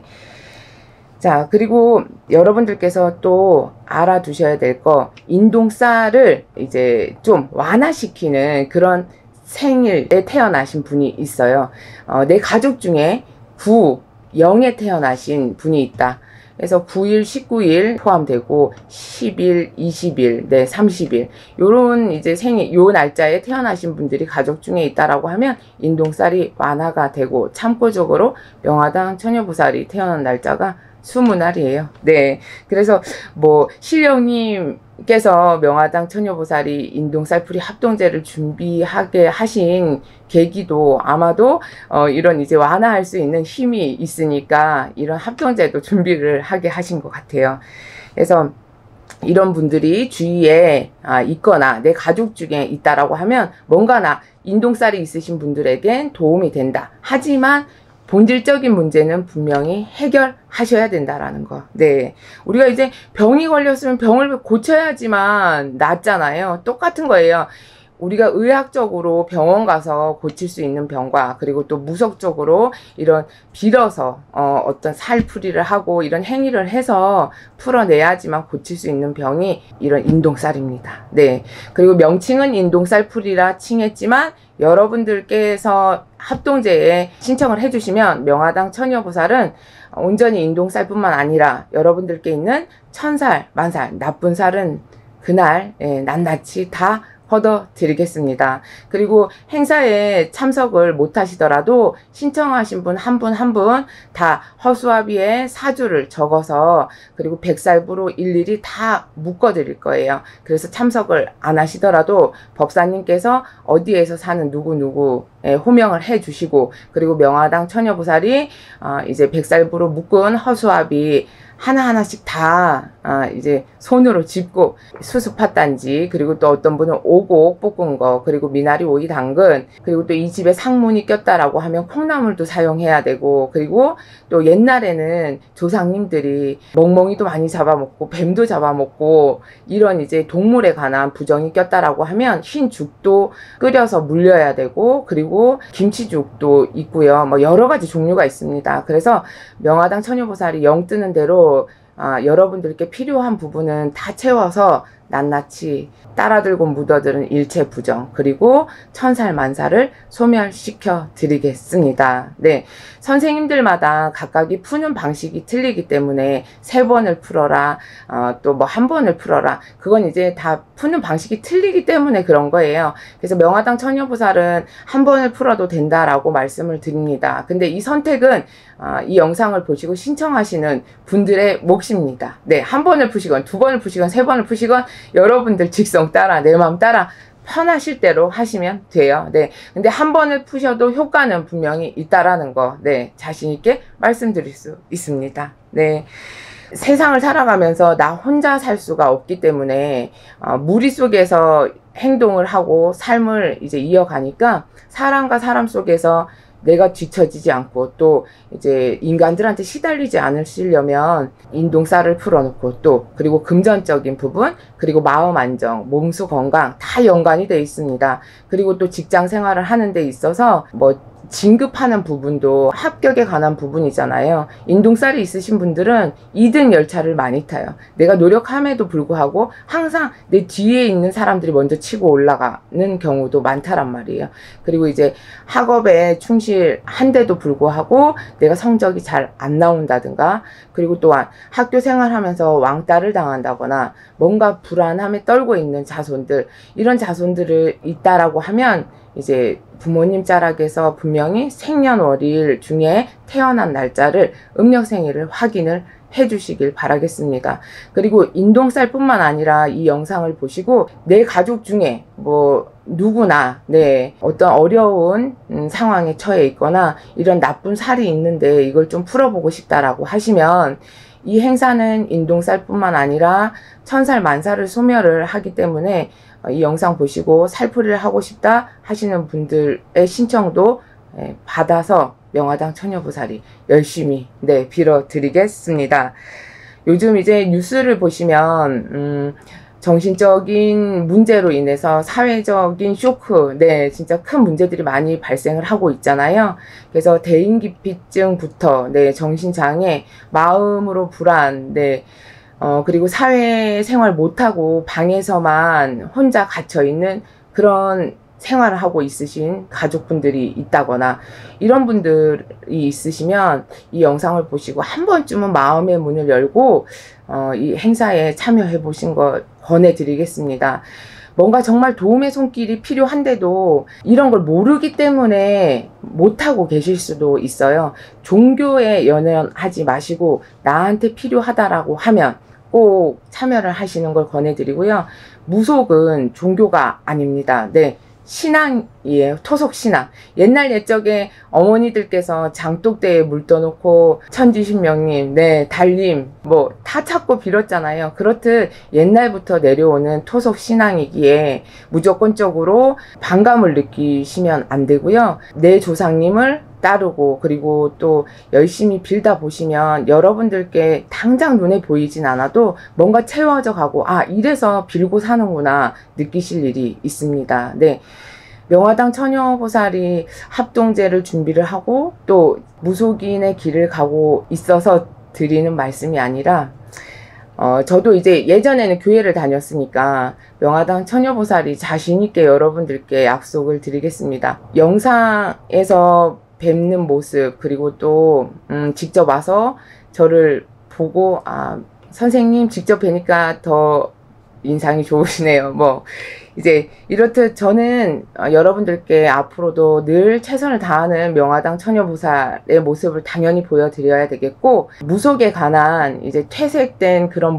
자, 그리고 여러분들께서 또 알아두셔야 될 거, 인동살을 이제 좀 완화시키는 그런 생일에 태어나신 분이 있어요. 어, 내 가족 중에 구, 영에 태어나신 분이 있다. 그래서 구 일, 십구 일 포함되고 십 일, 이십 일, 네, 삼십 일 요런 이제 생일, 요 날짜에 태어나신 분들이 가족 중에 있다라고 하면 인동살이 완화가 되고 참고적으로 명화당 처녀보살이 태어난 날짜가 스무 날이에요. 네. 그래서 뭐 신령님께서 명화당 처녀보살이 인동살풀이 합동제를 준비하게 하신 계기도 아마도 어 이런 이제 완화할 수 있는 힘이 있으니까 이런 합동제도 준비를 하게 하신 것 같아요. 그래서 이런 분들이 주위에 아, 있거나 내 가족 중에 있다라고 하면 뭔가 나 인동살이 있으신 분들에겐 도움이 된다. 하지만 본질적인 문제는 분명히 해결하셔야 된다라는 거. 네. 우리가 이제 병이 걸렸으면 병을 고쳐야지만 낫잖아요. 똑같은 거예요. 우리가 의학적으로 병원 가서 고칠 수 있는 병과 그리고 또 무속적으로 이런 빌어서 어, 어떤 살풀이를 하고 이런 행위를 해서 풀어내야지만 고칠 수 있는 병이 이런 인동살입니다. 네. 그리고 명칭은 인동살풀이라 칭했지만 여러분들께서 합동제에 신청을 해주시면 명화당 처녀보살은 온전히 인동살뿐만 아니라 여러분들께 있는 천살, 만살, 나쁜 살은 그날 예, 낱낱이 다 걷어 드리겠습니다. 그리고 행사에 참석을 못 하시더라도 신청하신 분 한 분 한 분 다 허수아비에 사주를 적어서 그리고 백살부로 일일이 다 묶어 드릴 거예요. 그래서 참석을 안 하시더라도 법사님께서 어디에서 사는 누구누구에 호명을 해 주시고 그리고 명화당 처녀보살이 어 이제 백살부로 묶은 허수아비 하나하나씩 다, 아, 이제 손으로 짚고 수수팥단지, 그리고 또 어떤 분은 오곡 볶은 거, 그리고 미나리 오이 당근, 그리고 또 이 집에 상문이 꼈다라고 하면 콩나물도 사용해야 되고, 그리고 또 옛날에는 조상님들이 멍멍이도 많이 잡아먹고, 뱀도 잡아먹고, 이런 이제 동물에 관한 부정이 꼈다라고 하면 흰 죽도 끓여서 물려야 되고, 그리고 김치죽도 있고요. 뭐 여러 가지 종류가 있습니다. 그래서 명화당 처녀보살이 영 뜨는 대로 아, 여러분들께 필요한 부분은 다 채워서 낱낱이 따라들고 묻어들은 일체 부정 그리고 천살만살을 소멸시켜 드리겠습니다. 네, 선생님들마다 각각이 푸는 방식이 틀리기 때문에 세 번을 풀어라 어, 또 뭐 한 번을 풀어라 그건 이제 다 푸는 방식이 틀리기 때문에 그런 거예요. 그래서 명화당 처녀보살은 한 번을 풀어도 된다라고 말씀을 드립니다. 근데 이 선택은 어, 이 영상을 보시고 신청하시는 분들의 몫입니다. 네, 한 번을 푸시건 두 번을 푸시건 세 번을 푸시건 여러분들 직성 따라 내 마음 따라 편하실 대로 하시면 돼요. 네. 근데 한 번을 푸셔도 효과는 분명히 있다라는 거, 네. 자신있게 말씀드릴 수 있습니다. 네. 세상을 살아가면서 나 혼자 살 수가 없기 때문에, 어, 무리 속에서 행동을 하고 삶을 이제 이어가니까 사람과 사람 속에서 내가 뒤처지지 않고 또 이제 인간들한테 시달리지 않으시려면 인동살을 풀어놓고 또 그리고 금전적인 부분 그리고 마음 안정, 몸수 건강 다 연관이 되어 있습니다. 그리고 또 직장 생활을 하는 데 있어서 뭐 진급하는 부분도 합격에 관한 부분이잖아요. 인동살이 있으신 분들은 이 등 열차를 많이 타요. 내가 노력함에도 불구하고 항상 내 뒤에 있는 사람들이 먼저 치고 올라가는 경우도 많다란 말이에요. 그리고 이제 학업에 충실한데도 불구하고 내가 성적이 잘 안 나온다든가, 그리고 또한 학교 생활하면서 왕따를 당한다거나 뭔가 불안함에 떨고 있는 자손들, 이런 자손들을 있다라고 하면 이제 부모님 자락에서 분명히 생년월일 중에 태어난 날짜를 음력생일을 확인을 해 주시길 바라겠습니다. 그리고 인동살뿐만 아니라 이 영상을 보시고 내 가족 중에 뭐 누구나 네 어떤 어려운 음, 상황에 처해 있거나 이런 나쁜 살이 있는데 이걸 좀 풀어보고 싶다라고 하시면, 이 행사는 인동살뿐만 아니라 천살 만살을 소멸을 하기 때문에 이 영상 보시고 살풀이를 하고 싶다 하시는 분들의 신청도 받아서 명화당 처녀보살이 열심히 네 빌어드리겠습니다. 요즘 이제 뉴스를 보시면 음, 정신적인 문제로 인해서 사회적인 쇼크, 네 진짜 큰 문제들이 많이 발생을 하고 있잖아요. 그래서 대인기피증부터 네 정신장애, 마음으로 불안, 네 어, 그리고 사회생활 못하고 방에서만 혼자 갇혀있는 그런 생활을 하고 있으신 가족분들이 있다거나 이런 분들이 있으시면 이 영상을 보시고 한 번쯤은 마음의 문을 열고 어, 이 행사에 참여해 보신 거 권해드리겠습니다. 뭔가 정말 도움의 손길이 필요한데도 이런 걸 모르기 때문에 못하고 계실 수도 있어요. 종교에 연연하지 마시고 나한테 필요하다라고 하면 꼭 참여를 하시는 걸 권해드리고요. 무속은 종교가 아닙니다. 네. 신앙이에요. 토속신앙. 옛날 옛적에 어머니들께서 장독대에 물 떠놓고 천지신명님, 네, 달님, 뭐 다 찾고 빌었잖아요. 그렇듯 옛날부터 내려오는 토속신앙이기에 무조건적으로 반감을 느끼시면 안 되고요. 내 조상님을 따르고 그리고 또 열심히 빌다 보시면 여러분들께 당장 눈에 보이진 않아도 뭔가 채워져 가고, 아 이래서 빌고 사는구나 느끼실 일이 있습니다. 네, 명화당 처녀보살이 합동제를 준비를 하고 또 무속인의 길을 가고 있어서 드리는 말씀이 아니라, 어, 저도 이제 예전에는 교회를 다녔으니까 명화당 처녀보살이 자신있게 여러분들께 약속을 드리겠습니다. 영상에서 뵙는 모습, 그리고 또 음, 직접 와서 저를 보고 아 선생님 직접 뵈니까 더 인상이 좋으시네요. 뭐 이제 이렇듯 저는 어, 여러분들께 앞으로도 늘 최선을 다하는 명화당 처녀보살의 모습을 당연히 보여드려야 되겠고, 무속에 관한 이제 퇴색된 그런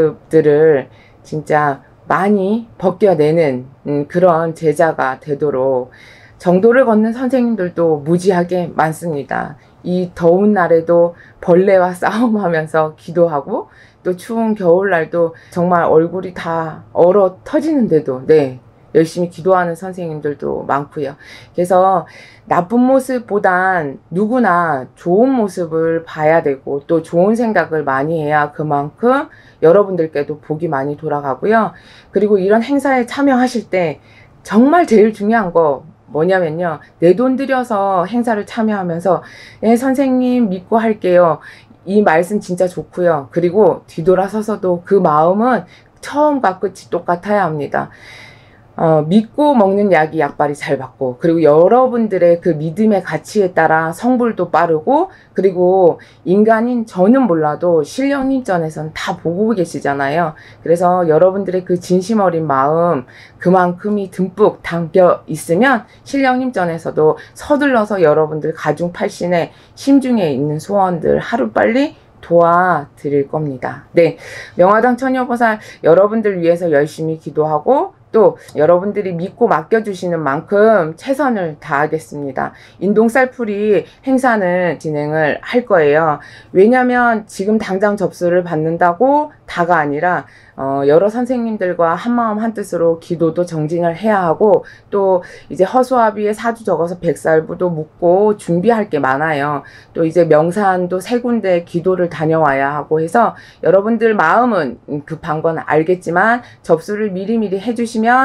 모습들을 진짜 많이 벗겨내는 음, 그런 제자가 되도록, 정도를 걷는 선생님들도 무지하게 많습니다. 이 더운 날에도 벌레와 싸움하면서 기도하고, 또 추운 겨울날도 정말 얼굴이 다 얼어 터지는데도 네 열심히 기도하는 선생님들도 많고요. 그래서 나쁜 모습보단 누구나 좋은 모습을 봐야 되고 또 좋은 생각을 많이 해야 그만큼 여러분들께도 복이 많이 돌아가고요. 그리고 이런 행사에 참여하실 때 정말 제일 중요한 거 뭐냐면요, 내 돈 들여서 행사를 참여하면서 예 선생님 믿고 할게요, 이 말씀 진짜 좋고요. 그리고 뒤돌아서서도 그 마음은 처음과 끝이 똑같아야 합니다. 어, 믿고 먹는 약이 약발이 잘 받고, 그리고 여러분들의 그 믿음의 가치에 따라 성불도 빠르고, 그리고 인간인 저는 몰라도 신령님전에선 다 보고 계시잖아요. 그래서 여러분들의 그 진심 어린 마음 그만큼이 듬뿍 담겨 있으면 신령님전에서도 서둘러서 여러분들 가중팔신의 심중에 있는 소원들 하루빨리 도와드릴 겁니다. 네, 명화당 처녀보살 여러분들 위해서 열심히 기도하고 또 여러분들이 믿고 맡겨주시는 만큼 최선을 다하겠습니다. 인동살풀이 행사는 진행을 할 거예요. 왜냐면 지금 당장 접수를 받는다고 다가 아니라 어, 여러 선생님들과 한마음 한뜻으로 기도도 정진을 해야 하고, 또 이제 허수아비에 사주 적어서 백살부도 묻고 준비할 게 많아요. 또 이제 명산도 세 군데 기도를 다녀와야 하고 해서 여러분들 마음은 급한 건 알겠지만 접수를 미리미리 해주시면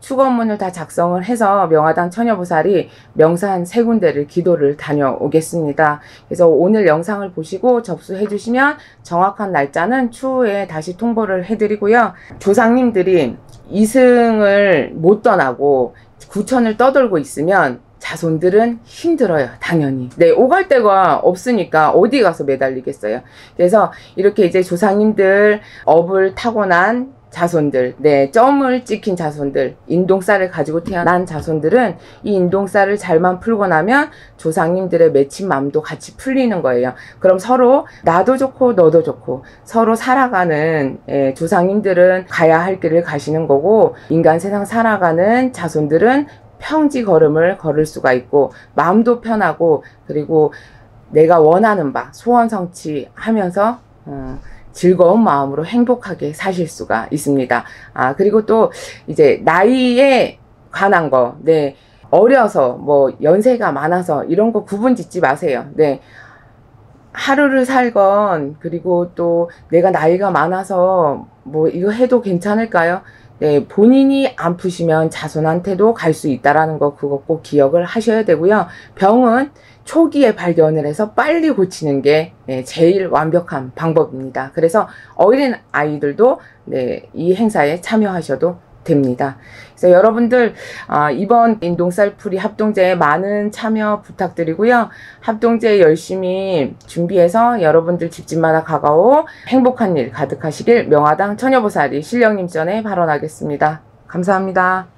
축원문을 다 작성을 해서 명화당 처녀보살이 명산 세 군데를 기도를 다녀오겠습니다. 그래서 오늘 영상을 보시고 접수해 주시면 정확한 날짜는 추후에 다시 통보를 해드리고요. 조상님들이 이승을 못 떠나고 구천을 떠돌고 있으면 자손들은 힘들어요. 당연히. 네, 오갈 데가 없으니까 어디 가서 매달리겠어요. 그래서 이렇게 이제 조상님들 업을 타고난 자손들, 네, 점을 찍힌 자손들, 인동살을 가지고 태어난 자손들은 이 인동살을 잘만 풀고 나면 조상님들의 맺힌 마음도 같이 풀리는 거예요. 그럼 서로 나도 좋고 너도 좋고 서로 살아가는, 예, 조상님들은 가야 할 길을 가시는 거고 인간 세상 살아가는 자손들은 평지 걸음을 걸을 수가 있고 마음도 편하고 그리고 내가 원하는 바 소원 성취하면서 어, 즐거운 마음으로 행복하게 사실 수가 있습니다. 아, 그리고 또 이제 나이에 관한 거, 네, 어려서 뭐 연세가 많아서 이런 거 구분 짓지 마세요. 네, 하루를 살건 그리고 또 내가 나이가 많아서 뭐 이거 해도 괜찮을까요? 네, 본인이 안 푸시면 자손한테도 갈 수 있다라는 거 그거 꼭 기억을 하셔야 되고요. 병은 초기에 발견을 해서 빨리 고치는 게, 네, 제일 완벽한 방법입니다. 그래서 어린 아이들도, 네, 이 행사에 참여하셔도 됩니다. 그래서 여러분들 아, 이번 인동살풀이 합동제에 많은 참여 부탁드리고요. 합동제 열심히 준비해서 여러분들 집집마다 가까워 행복한 일 가득하시길 명화당 처녀보살이 신령님 전에 발언하겠습니다. 감사합니다.